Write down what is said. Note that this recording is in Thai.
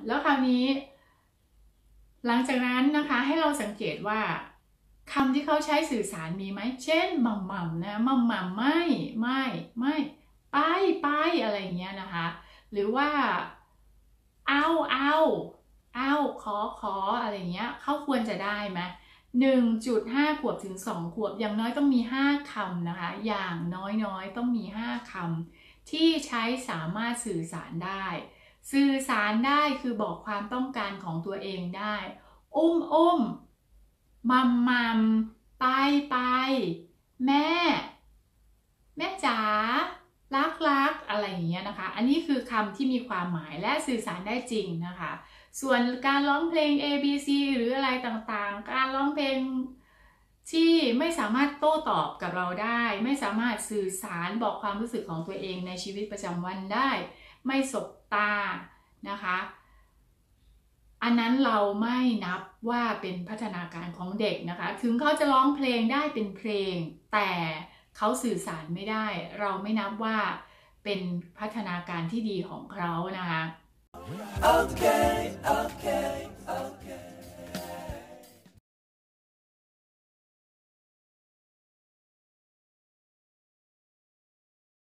แล้วคราวนี้หลังจากนั้นนะคะให้เราสังเกตว่าคำที่เขาใช้สื่อสารมีไหมเช่นมัมมัมนะมัมมัมไม่ไปอะไรอย่างเงี้ยนะคะหรือว่าเอาขออะไรเงี้ยเขาควรจะได้ไหม1.5 ขวบถึง2 ขวบอย่างน้อยต้องมี5 คำนะคะอย่างน้อยต้องมี5 คำที่ใช้สามารถสื่อสารได้สื่อสารได้คือบอกความต้องการของตัวเองได้อุ้มมัมไปแม่จ๋ารักอะไรอย่างเงี้ยนะคะอันนี้คือคำที่มีความหมายและสื่อสารได้จริงนะคะส่วนการร้องเพลง A B C หรืออะไรต่างๆการร้องเพลงที่ไม่สามารถโต้ตอบกับเราได้ไม่สามารถสื่อสารบอกความรู้สึกของตัวเองในชีวิตประจำวันได้ไม่สบตานะคะอันนั้นเราไม่นับว่าเป็นพัฒนาการของเด็กนะคะถึงเขาจะร้องเพลงได้เป็นเพลงแต่เขาสื่อสารไม่ได้เราไม่นับว่าเป็นพัฒนาการที่ดีของเขานะคะ Okay.